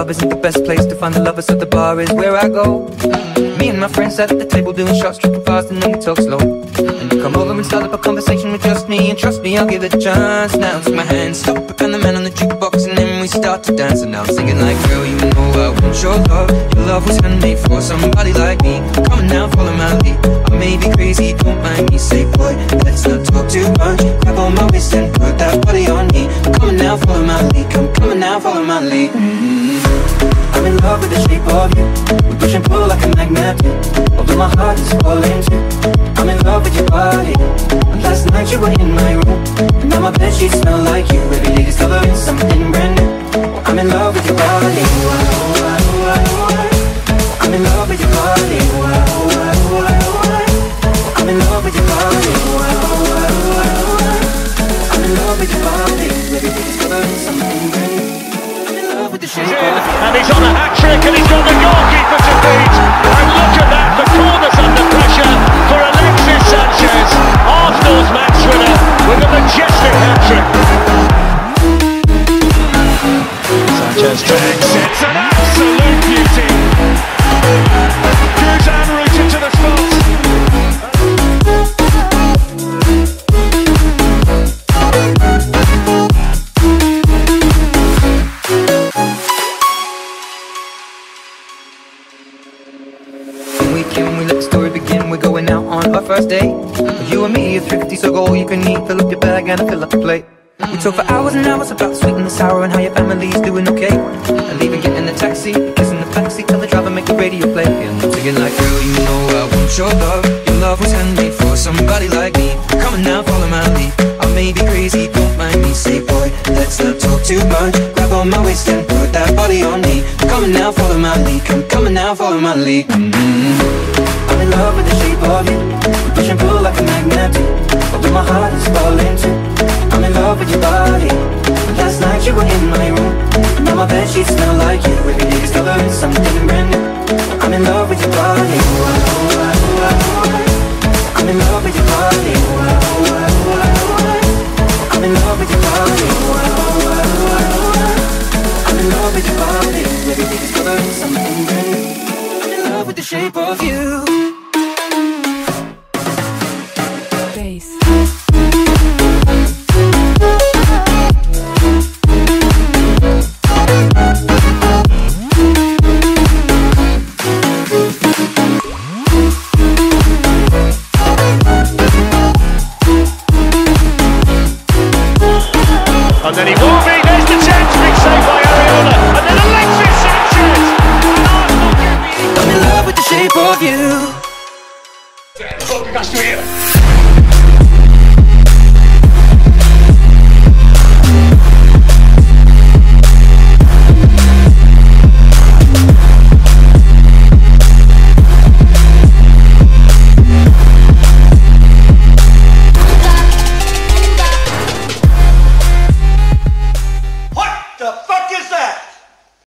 club isn't the best place to find the lovers, so the bar is where I go. Me and my friends sat at the table doing shots, tripping fast, and then we talk slow. And you come over and start up a conversation with just me, and trust me, I'll give it a chance. Now take my hand, stop it, and the man on the jukebox, and then we start to dance. And now I'm singing like, girl, you know I want your love. Your love was handmade for somebody like me. Come on now, follow my lead. I may be crazy, don't mind me. Say, boy, let's not talk too much. Grab on my waist and put that body on me. Come on now, follow my lead. Come on now, follow my lead. I'm in love with the shape of you. We push and pull like a magnet do. Although my heart is falling too. I'm in love with your body. And last night you were in my room, and now my bedsheets smell like you. Every day discovering something brand new. I'm in love with your body. I'm in love with your body. I'm in love with your body. I'm in love with your body. Every day discovering something brand new. And he's on a hat-trick, and he's got the goalkeeper to beat. And look at that, the corner's under pressure for Alexis Sanchez, Arsenal's match winner, with a majestic hat-trick. Sanchez takes it, it's an absolute beauty. Goes en route into the spot. When we let the story begin, we're going out on our first date. You and me are thrifty, so go all you can eat. Fill up your bag and fill up your plate. We talk for hours and hours about the sweet and the sour, and how your family's doing okay. And even getting a taxi, kissing the backseat, tell the driver make the radio play. And I'm singing like, girl, you know I want your love. Your love was handmade for somebody like me. Come on now, follow my lead. I may be crazy, don't mind me. Say, boy, let's not talk too much. Grab on my waist and put that body on me. Come on now, follow my lead. Come on now, follow my lead. I'm in love with the shape of you. We push and pull like a magnet do. Although my heart is falling too. I'm in love with your body. Last night you were in my room, and now my bedsheets smell like you. Every day discovering something brand new. I'm in love with your body. I'm in love with your body. I'm in love with your body. I'm in love with your body. Every day discovering something brand new. I'm in love with the shape of you. Bass. And then he will be, there's the chance, big save by Areola, and then Alexis Sanchez! I'm in love with the shape of you. Focus to here.